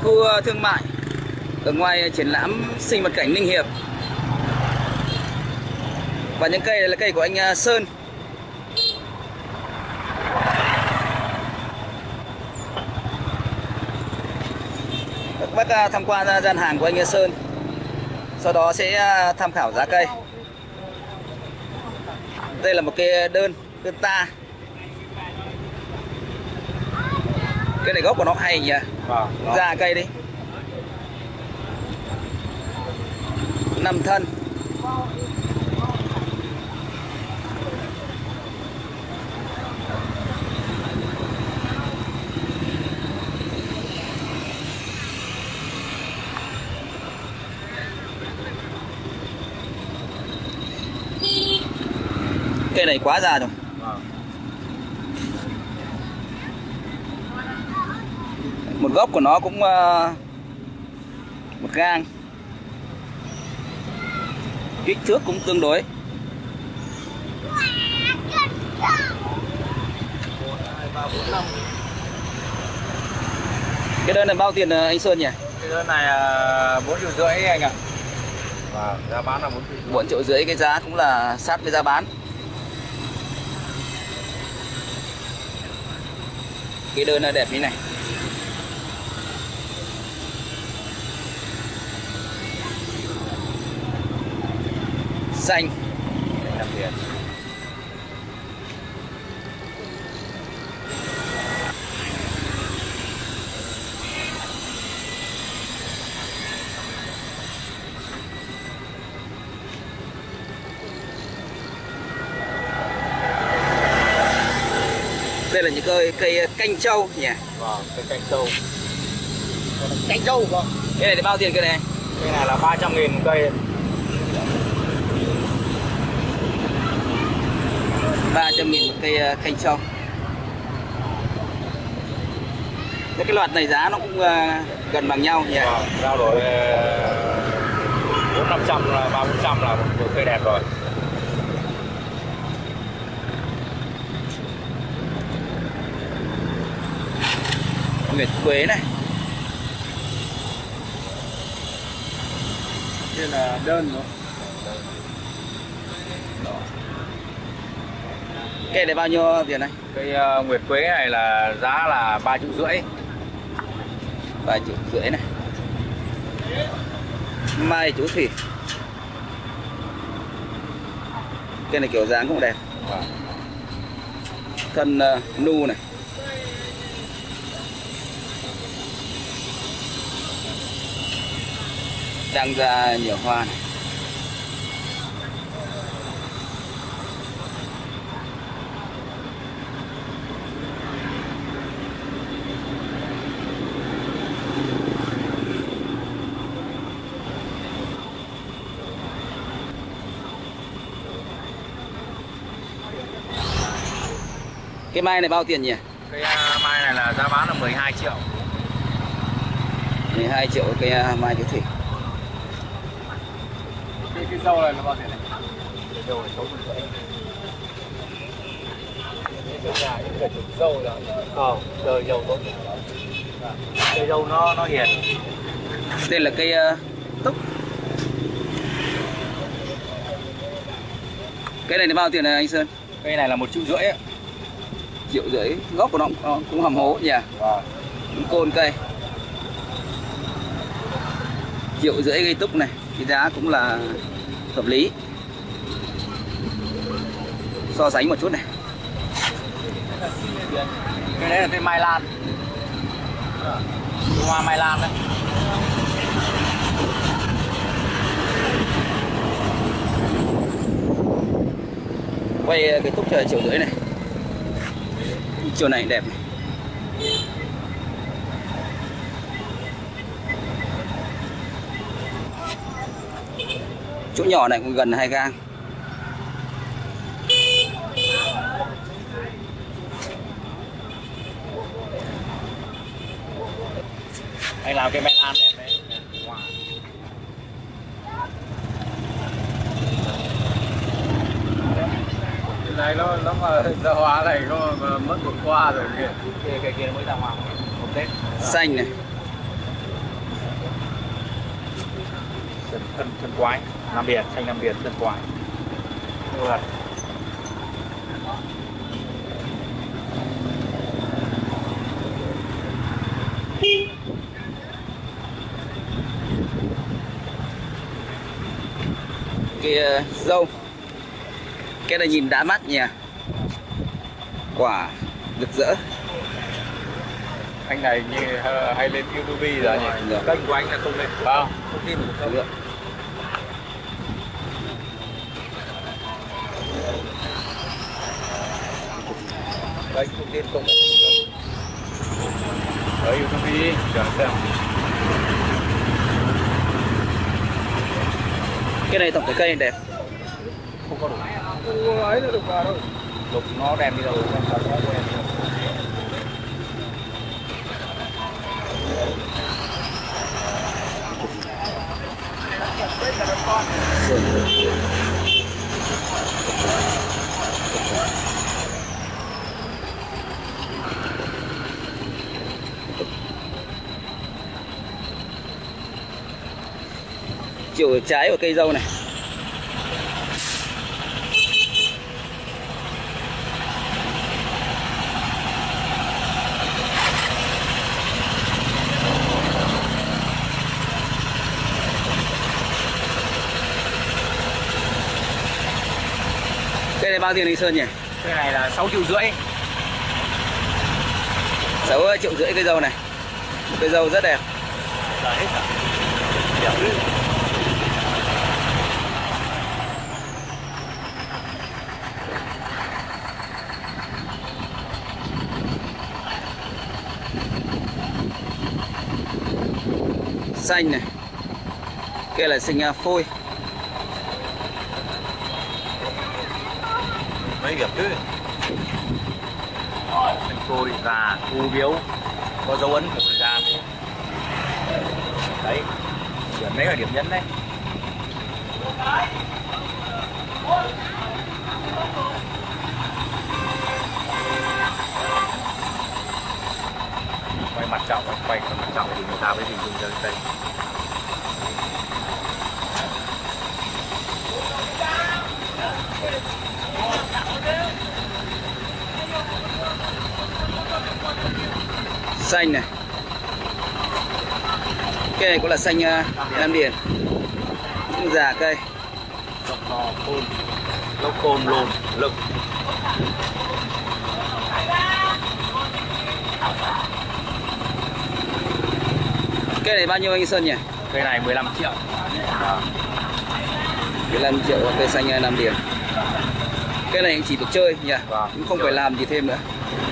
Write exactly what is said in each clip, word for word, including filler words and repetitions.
khu thương mại ở ngoài triển lãm sinh vật cảnh Ninh Hiệp. Và những cây này là cây của anh Sơn. Các bác tham quan gian hàng của anh Sơn, sau đó sẽ tham khảo giá cây. Đây là một cái đơn, đơn ta. Cái này gốc của nó hay nhỉ? Vâng, ra cây đi. Năm thân. Cây này quá già rồi. Vâng. Một gốc của nó cũng uh, một gang. Kích thước cũng tương đối. Cái đơn này bao tiền anh Sơn nhỉ? Cái đơn này bốn triệu rưỡi anh ạ. Và giá bán là bốn triệu rưỡi, cái giá cũng là sát với giá bán. Cái đơn nó đẹp như này. Xanh. năm tiền. Đây là những cây cây canh trâu nhỉ? Vâng, cây canh trâu. Canh trâu vâng. Cái này thì bao tiền cây này? Cây này là ba trăm nghìn cây. ba trăm nghìn một cây canh trâu. Cái loạt này giá nó cũng gần bằng nhau nhỉ? Vâng, giao đổi bốn năm trăm, ba bốn trăm là một cây đẹp rồi. Nguyệt quế này. Đây là đơn rồi. Cây này bao nhiêu tiền này? Cây uh, nguyệt quế này là giá là ba triệu rưỡi. ba triệu rưỡi này. Mai chú thủy. Cây này kiểu dáng cũng đẹp. Vâng. Thân uh, nu này. Đang ra nhiều hoa này. Cái mai này bao tiền nhỉ? Cây uh, mai này là giá bán là mười hai triệu. mười hai triệu cây uh, mai chú thủy. Cái, cái dâu này là bao tiền này? Cái dâu này sáu mươi rưỡi. Cái nhà những cái dâu là ờ, đời dâu tốt. Cây dâu nó nó hiền. Đây là cây uh, túc. Cái này là bao tiền này anh Sơn? Cây này là một triệu rưỡi ấy. Triệu rưỡi, gốc của nó cũng, cũng hầm hố nhỉ? Vâng. Côn cây. Triệu rưỡi cây túc này, cái giá cũng là hợp lý. So sánh một chút này. Cái đấy là cây mai lan. Hoa mai lan đấy. Quay cái túc trời triệu rưỡi này. Chiều này đẹp này. Chỗ nhỏ này cũng gần hai gang. Anh làm cái mai lan đẹp đấy. Wow. Cái này nó nó mà ra hoa này nó mà mất một hoa rồi kìa. Cái cái kia mới ra hoa một Tết. Xanh này. thân thân quái, Nam Điền, xanh Nam Điền thân quái. Được. Cái uh, dâu, cái này nhìn đã mắt nhỉ, quả rực rỡ. Anh này như uh, hay lên YouTube rồi nhỉ? Được. Kênh của anh là không lên, không? Không tin được không? Được. Kênh không tin không? Ở YouTube đi, chờ xem. Cái này tổng cái cây đẹp. Không có đủ. Không ấy nó được vào đâu. Lục nó đèn đi đâu, nó đèn đi đâu. Chiều trái của cây dâu này. Cây này bao tiền anh Sơn nhỉ? Cái này là sáu triệu rưỡi. sáu triệu rưỡi cây dâu này. Một cây dâu rất đẹp. Là hết rồi. Đẹp. Xanh này. Kia là xanh phôi. Mấy gặp chứ. Xanh phôi già, u biếu, có dấu ấn của thời gian. Đấy, điểm đấy là điểm nhấn đấy. Quay mặt trọng, quay mặt trọng thì người ta mới hình dung ra cái cây. Xanh này. Cây này cũng là xanh uh, Nam Điền. Cũng già cây. Rộng to côn, lốc côn lồn lực. Cây này bao nhiêu anh Sơn nhỉ? Cây này mười lăm triệu. À. mười lăm triệu cây xanh uh, Nam Điền. Cây này chỉ được chơi nhỉ? Vâng, cũng không phải làm gì thêm nữa.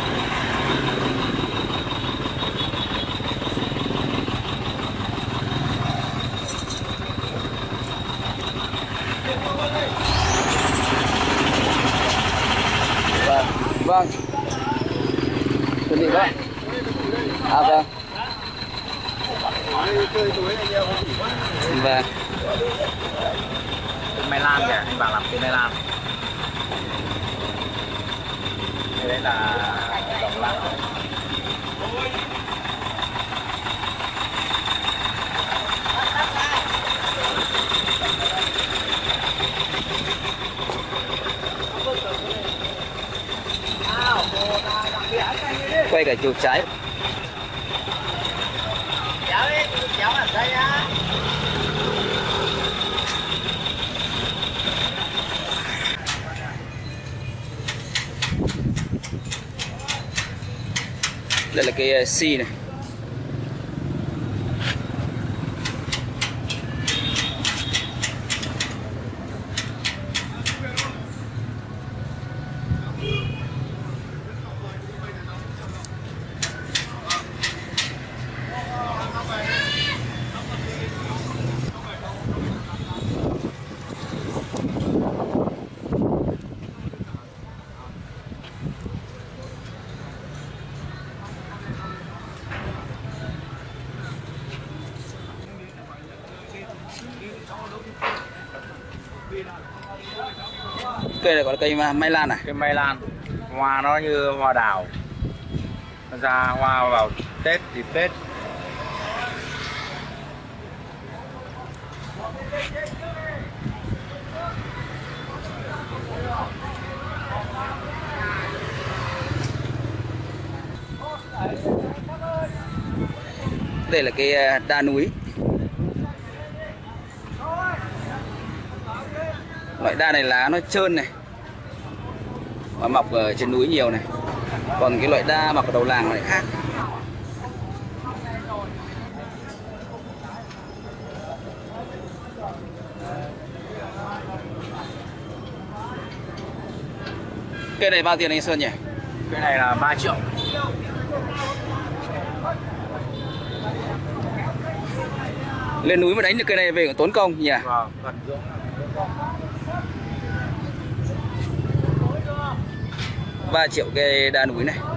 Vâng, vâng. Chuẩn bị vâng. À vâng. Vâng. Cây Mai Lan kìa, anh bảo làm cây Mai Lan. Đây đấy là dòng lan. Quay cả chiều trái. Đây là cái C này. Cây này gọi là cây Mai Lan à? Cây Mai Lan, hoa nó như hoa đào, nó ra hoa vào Tết thì Tết. Đây là cái đa núi. Loại đa này lá nó trơn này, và mọc ở trên núi nhiều này. Còn cái loại đa mọc ở đầu làng lại khác. Cây này bao tiền anh Sơn nhỉ? Cái này là ba triệu. Lên núi mà đánh được cây này về cũng tốn công nhỉ? Vâng, cần dưỡng. ba triệu cây đa núi này.